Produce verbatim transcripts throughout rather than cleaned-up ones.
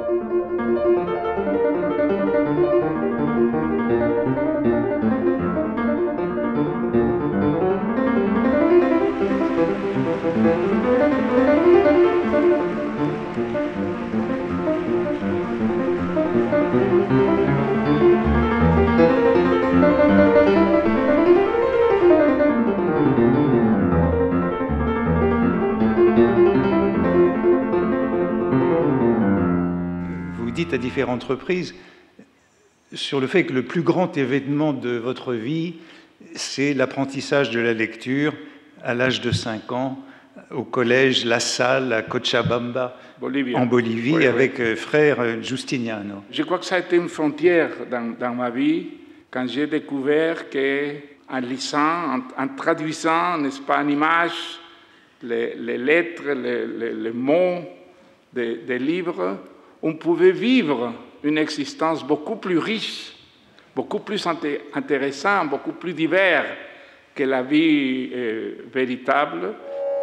Vous dites à différentes reprises sur le fait que le plus grand événement de votre vie, c'est l'apprentissage de la lecture à l'âge de cinq ans au collège La Salle à Cochabamba, Bolivie. En Bolivie, oui, avec oui. frère Justiniano. Je crois que ça a été une frontière dans, dans ma vie quand j'ai découvert qu'en lisant, en, en traduisant, n'est-ce pas, en images, les, les lettres, les, les, les mots des, des livres, on pouvait vivre une existence beaucoup plus riche, beaucoup plus intéressante, beaucoup plus divers que la vie euh, véritable.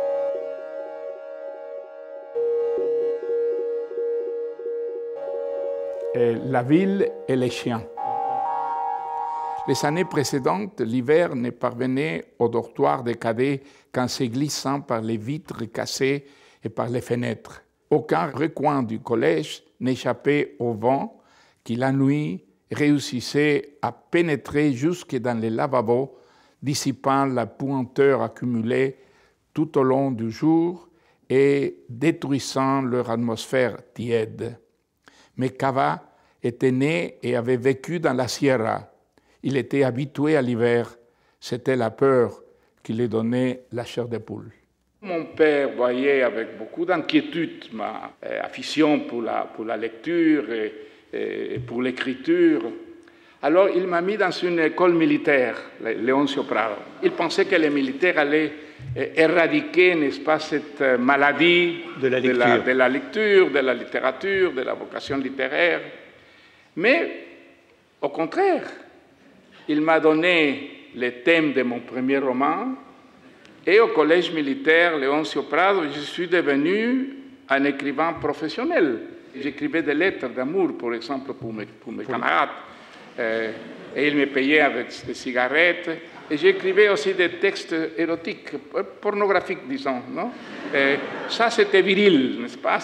Et la ville et les chiens. Les années précédentes, l'hiver ne parvenait au dortoir des cadets qu'en se glissant par les vitres cassées et par les fenêtres. Aucun recoin du collège n'échappait au vent qui, la nuit, réussissait à pénétrer jusque dans les lavabos, dissipant la puanteur accumulée tout au long du jour et détruisant leur atmosphère tiède. Mais Cava était né et avait vécu dans la Sierra. Il était habitué à l'hiver. C'était la peur qui lui donnait la chair de poule. Mon père voyait avec beaucoup d'inquiétude ma euh, affection pour la, pour la lecture et, et pour l'écriture. Alors il m'a mis dans une école militaire, Leoncio Prado. Il pensait que les militaires allaient euh, éradiquer, n'est-ce pas, cette euh, maladie de la, de, la, de la lecture, de la littérature, de la vocation littéraire. Mais au contraire, il m'a donné les thèmes de mon premier roman. Et au collège militaire Leoncio Prado, je suis devenu un écrivain professionnel. J'écrivais des lettres d'amour, par exemple, pour mes, pour mes camarades. Euh, et ils me payaient avec des cigarettes. Et j'écrivais aussi des textes érotiques, pornographiques, disons. Non? Et ça, c'était viril, n'est-ce pas?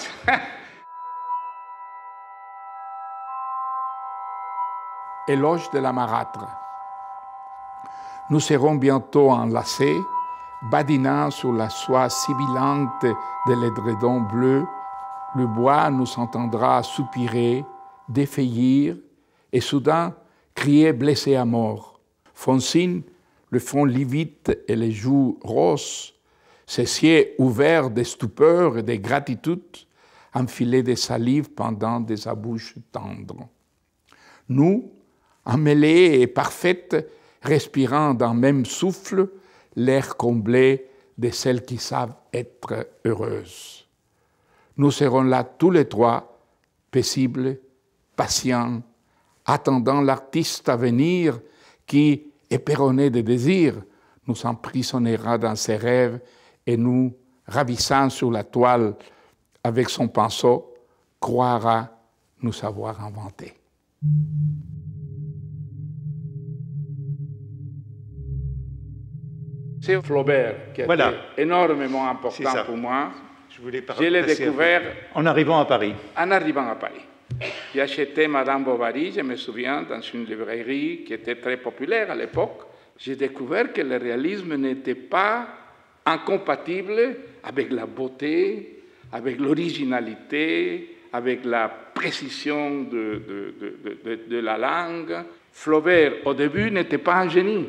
Éloge de la marâtre. Nous serons bientôt enlacés, badinant sur la soie sibilante de l'édredon bleu. Le bois nous entendra soupirer, défaillir, et soudain crier blessé à mort. Fonsine, le front livide et les joues roses, ses yeux ouverts de stupeur et de gratitude, enfilés de salive pendant des abouches tendres. Nous, emmêlés et parfaites, respirant d'un même souffle, l'air comblé de celles qui savent être heureuses. Nous serons là tous les trois, paisibles, patients, attendant l'artiste à venir qui, éperonné de désir, nous emprisonnera dans ses rêves et nous, ravissant sur la toile avec son pinceau, croira nous avoir inventé. C'est Flaubert qui a voilà. été énormément important pour moi. Je voulais Je l'ai découvert en arrivant à Paris. En arrivant à Paris. J'ai acheté Madame Bovary, je me souviens, dans une librairie qui était très populaire à l'époque. J'ai découvert que le réalisme n'était pas incompatible avec la beauté, avec l'originalité, avec la précision de, de, de, de, de la langue. Flaubert, au début, n'était pas un génie.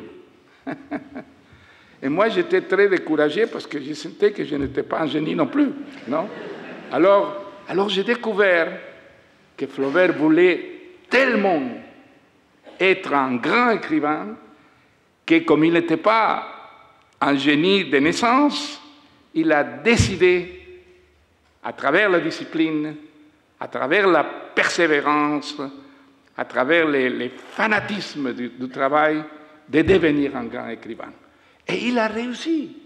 Et moi, j'étais très découragé parce que je sentais que je n'étais pas un génie non plus. Non? Alors, alors j'ai découvert que Flaubert voulait tellement être un grand écrivain que, comme il n'était pas un génie de naissance, il a décidé, à travers la discipline, à travers la persévérance, à travers les, les fanatismes du, du travail, de devenir un grand écrivain. Et il a réussi.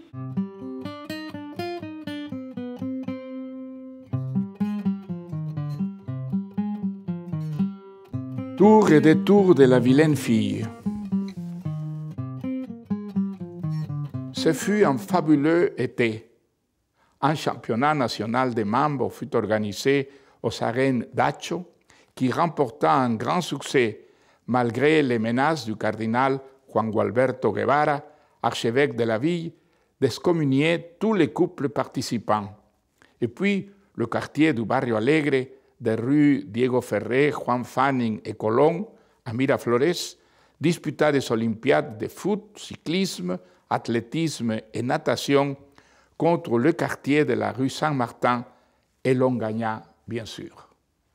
Tour et détour de la vilaine fille. Ce fut un fabuleux été. Un championnat national de Mambo fut organisé aux arènes d'Acho, qui remporta un grand succès malgré les menaces du cardinal Juan Gualberto Guevara, archevêque de la ville, d'excommunier tous les couples participants. Et puis, le quartier du Barrio Alegre, des rues Diego Ferré, Juan Fanning et Colón, à Miraflores, disputa des Olympiades de foot, cyclisme, athlétisme et natation contre le quartier de la rue Saint-Martin, et l'on gagna, bien sûr.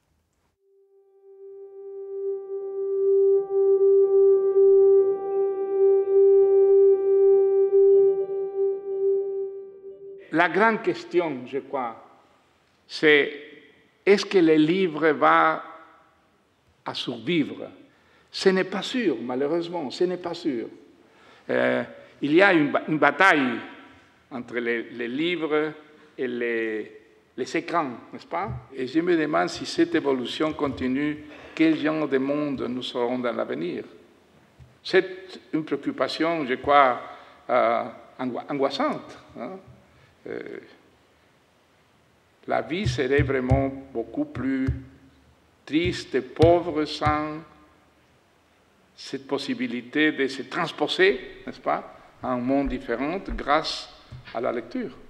La grande question, je crois, c'est est-ce que le livre va à survivre? Ce n'est pas sûr, malheureusement, ce n'est pas sûr. Euh, il y a une, une bataille entre les, les livres et les, les écrans, n'est-ce pas? Et je me demande si cette évolution continue, quel genre de monde nous serons dans l'avenir. C'est une préoccupation, je crois, euh, angoissante. Hein? Euh, la vie serait vraiment beaucoup plus triste et pauvre sans cette possibilité de se transposer, n'est-ce pas, à un monde différent grâce à la lecture.